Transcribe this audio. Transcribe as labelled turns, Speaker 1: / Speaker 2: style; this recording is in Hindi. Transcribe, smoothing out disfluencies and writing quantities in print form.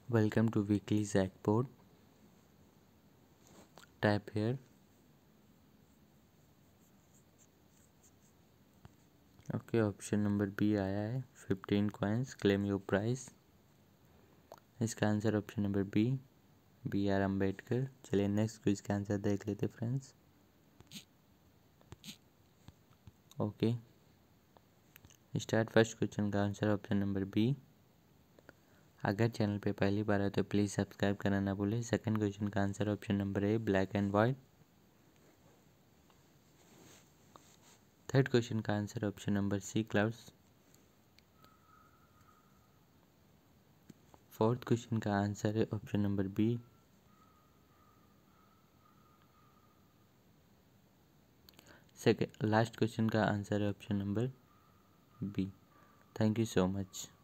Speaker 1: Welcome to weekly Zackboard. Tap here. Okay, option number B आया है 15 कॉइन्स, क्लेम योर प्राइस। इसका answer option number B R Ambedkar. चलिए नेक्स्ट क्विज का आंसर देख लेते friends. Okay start. First question का आंसर ऑप्शन नंबर बी। अगर चैनल पे पहली बार है तो प्लीज़ सब्सक्राइब करना ना भूलें। सेकंड क्वेश्चन का answer option number A, black and white. Third question का answer option number C, clouds. Fourth question का आंसर है option number B. Second last question का आंसर है option number B. Thank you so much.